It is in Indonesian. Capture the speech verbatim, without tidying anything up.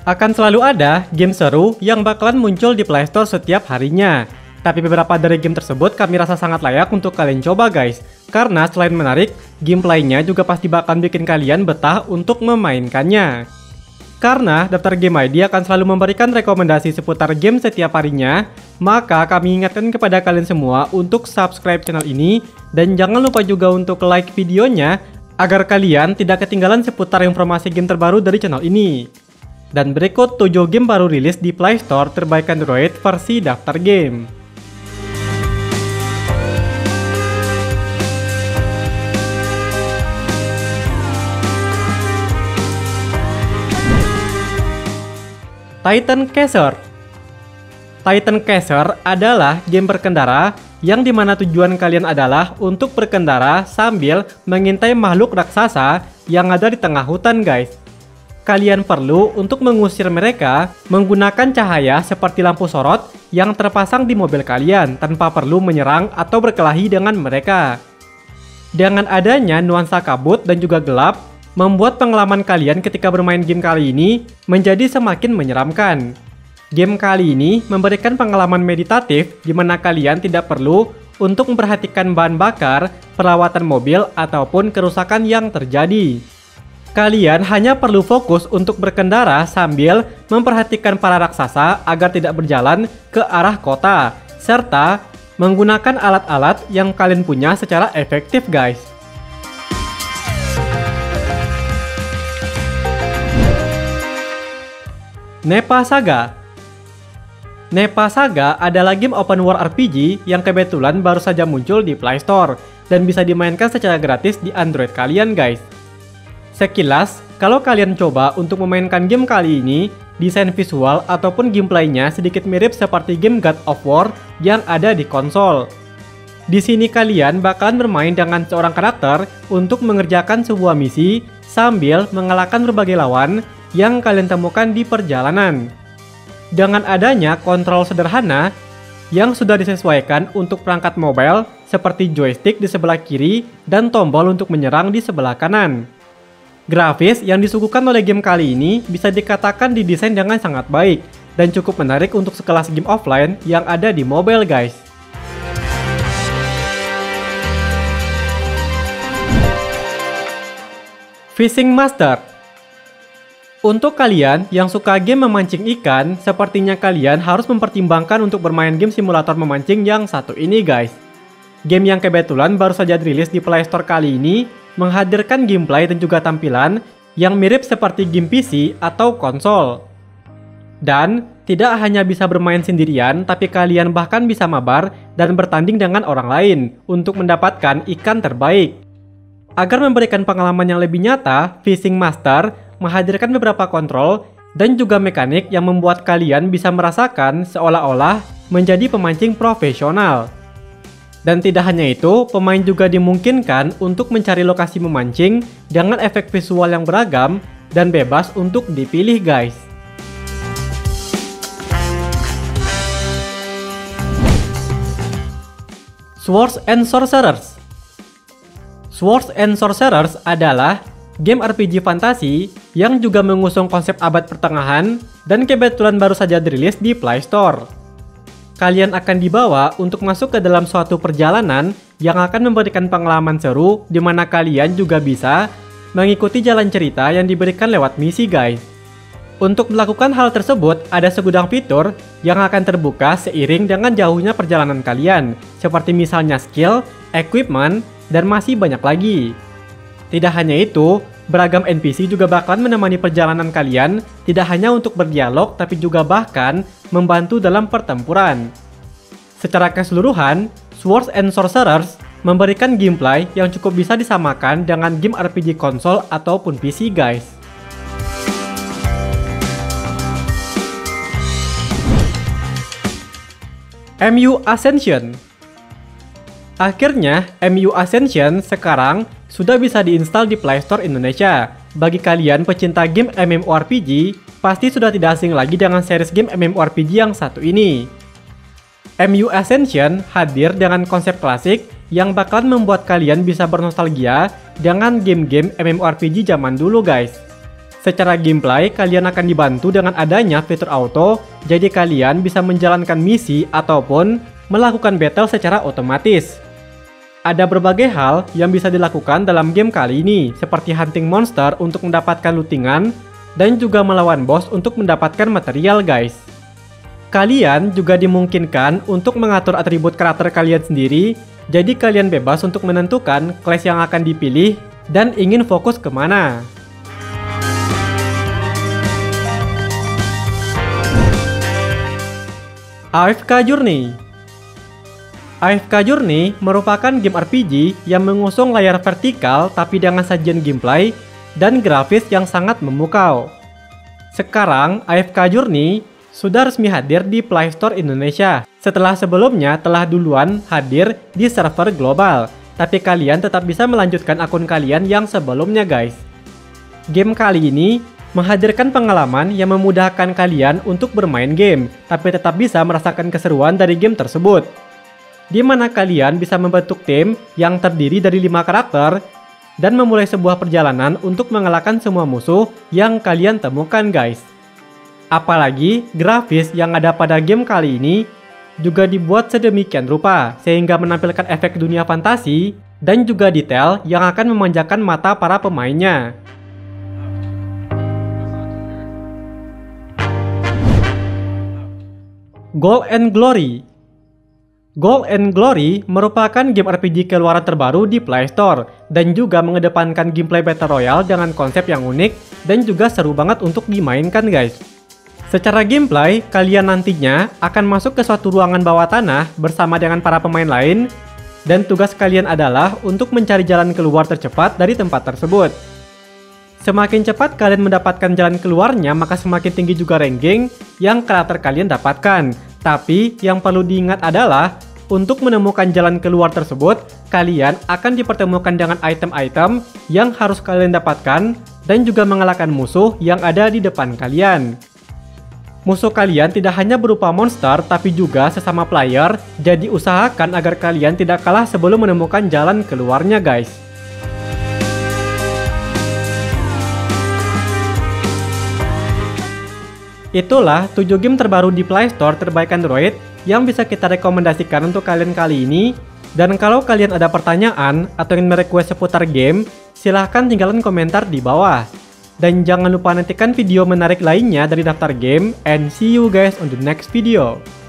Akan selalu ada game seru yang bakalan muncul di Play Store setiap harinya. Tapi beberapa dari game tersebut kami rasa sangat layak untuk kalian coba guys. Karena selain menarik, gameplaynya juga pasti bakalan bikin kalian betah untuk memainkannya. Karena daftar Game I D akan selalu memberikan rekomendasi seputar game setiap harinya, maka kami ingatkan kepada kalian semua untuk subscribe channel ini dan jangan lupa juga untuk like videonya agar kalian tidak ketinggalan seputar informasi game terbaru dari channel ini. Dan berikut tujuh game baru rilis di Play Store terbaik Android versi daftar game. Titan Chaser. Titan Chaser adalah game berkendara yang dimana tujuan kalian adalah untuk berkendara sambil mengintai makhluk raksasa yang ada di tengah hutan guys. Kalian perlu untuk mengusir mereka menggunakan cahaya seperti lampu sorot yang terpasang di mobil kalian tanpa perlu menyerang atau berkelahi dengan mereka. Dengan adanya nuansa kabut dan juga gelap, membuat pengalaman kalian ketika bermain game kali ini menjadi semakin menyeramkan. Game kali ini memberikan pengalaman meditatif di mana kalian tidak perlu untuk memperhatikan bahan bakar, perawatan mobil, ataupun kerusakan yang terjadi. Kalian hanya perlu fokus untuk berkendara sambil memperhatikan para raksasa agar tidak berjalan ke arah kota, serta menggunakan alat-alat yang kalian punya secara efektif guys. Nepa Saga. Nepa Saga adalah game open world R P G yang kebetulan baru saja muncul di Play Store dan bisa dimainkan secara gratis di Android kalian guys. Sekilas, kalau kalian coba untuk memainkan game kali ini, desain visual ataupun gameplaynya sedikit mirip seperti game God of War yang ada di konsol. Di sini kalian bakalan bermain dengan seorang karakter untuk mengerjakan sebuah misi sambil mengalahkan berbagai lawan yang kalian temukan di perjalanan. Dengan adanya kontrol sederhana yang sudah disesuaikan untuk perangkat mobile seperti joystick di sebelah kiri dan tombol untuk menyerang di sebelah kanan. Grafis yang disuguhkan oleh game kali ini bisa dikatakan didesain dengan sangat baik dan cukup menarik untuk sekelas game offline yang ada di mobile guys. Fishing Master. Untuk kalian yang suka game memancing ikan, sepertinya kalian harus mempertimbangkan untuk bermain game simulator memancing yang satu ini guys. Game yang kebetulan baru saja dirilis di Play Store kali ini menghadirkan gameplay dan juga tampilan yang mirip seperti game P C atau konsol. Dan tidak hanya bisa bermain sendirian, tapi kalian bahkan bisa mabar dan bertanding dengan orang lain untuk mendapatkan ikan terbaik. Agar memberikan pengalaman yang lebih nyata, Fishing Master menghadirkan beberapa kontrol dan juga mekanik yang membuat kalian bisa merasakan seolah-olah menjadi pemancing profesional. Dan tidak hanya itu, pemain juga dimungkinkan untuk mencari lokasi memancing dengan efek visual yang beragam dan bebas untuk dipilih guys. Swords and Sorcerers. Swords and Sorcerers adalah game R P G fantasi yang juga mengusung konsep abad pertengahan dan kebetulan baru saja dirilis di Play Store. Kalian akan dibawa untuk masuk ke dalam suatu perjalanan yang akan memberikan pengalaman seru di mana kalian juga bisa mengikuti jalan cerita yang diberikan lewat misi guys. Untuk melakukan hal tersebut, ada segudang fitur yang akan terbuka seiring dengan jauhnya perjalanan kalian, seperti misalnya skill, equipment, dan masih banyak lagi. Tidak hanya itu, beragam N P C juga bakalan menemani perjalanan kalian, tidak hanya untuk berdialog tapi juga bahkan membantu dalam pertempuran. Secara keseluruhan, Swords and Sorcerers memberikan gameplay yang cukup bisa disamakan dengan game R P G konsol ataupun P C guys. M U Ascension. Akhirnya, M U Ascension sekarang sudah bisa diinstal di Play Store Indonesia. Bagi kalian pecinta game MMORPG, pasti sudah tidak asing lagi dengan series game MMORPG yang satu ini. M U Ascension hadir dengan konsep klasik yang bakalan membuat kalian bisa bernostalgia dengan game-game MMORPG zaman dulu guys. Secara gameplay, kalian akan dibantu dengan adanya fitur auto, jadi kalian bisa menjalankan misi ataupun melakukan battle secara otomatis. Ada berbagai hal yang bisa dilakukan dalam game kali ini, seperti hunting monster untuk mendapatkan lootingan, dan juga melawan boss untuk mendapatkan material guys. Kalian juga dimungkinkan untuk mengatur atribut karakter kalian sendiri, jadi kalian bebas untuk menentukan class yang akan dipilih dan ingin fokus kemana. A F K Journey. A F K Journey merupakan game R P G yang mengusung layar vertikal tapi dengan sajian gameplay dan grafis yang sangat memukau. Sekarang A F K Journey sudah resmi hadir di Play Store Indonesia setelah sebelumnya telah duluan hadir di server global, tapi kalian tetap bisa melanjutkan akun kalian yang sebelumnya guys. Game kali ini menghadirkan pengalaman yang memudahkan kalian untuk bermain game, tapi tetap bisa merasakan keseruan dari game tersebut. Di mana kalian bisa membentuk tim yang terdiri dari lima karakter dan memulai sebuah perjalanan untuk mengalahkan semua musuh yang kalian temukan guys. Apalagi grafis yang ada pada game kali ini juga dibuat sedemikian rupa sehingga menampilkan efek dunia fantasi dan juga detail yang akan memanjakan mata para pemainnya. Gold and Glory. Gold and Glory merupakan game R P G keluaran terbaru di Play Store dan juga mengedepankan gameplay Battle Royale dengan konsep yang unik dan juga seru banget untuk dimainkan guys. Secara gameplay, kalian nantinya akan masuk ke suatu ruangan bawah tanah bersama dengan para pemain lain dan tugas kalian adalah untuk mencari jalan keluar tercepat dari tempat tersebut. Semakin cepat kalian mendapatkan jalan keluarnya, maka semakin tinggi juga ranking yang karakter kalian dapatkan. Tapi yang perlu diingat adalah untuk menemukan jalan keluar tersebut, kalian akan dipertemukan dengan item-item yang harus kalian dapatkan dan juga mengalahkan musuh yang ada di depan kalian. Musuh kalian tidak hanya berupa monster tapi juga sesama player, jadi usahakan agar kalian tidak kalah sebelum menemukan jalan keluarnya guys. Itulah tujuh game terbaru di Play Store terbaik Android yang bisa kita rekomendasikan untuk kalian kali ini. Dan kalau kalian ada pertanyaan atau ingin merequest seputar game, silahkan tinggalkan komentar di bawah. Dan jangan lupa nantikan video menarik lainnya dari daftar game, and see you guys on the next video.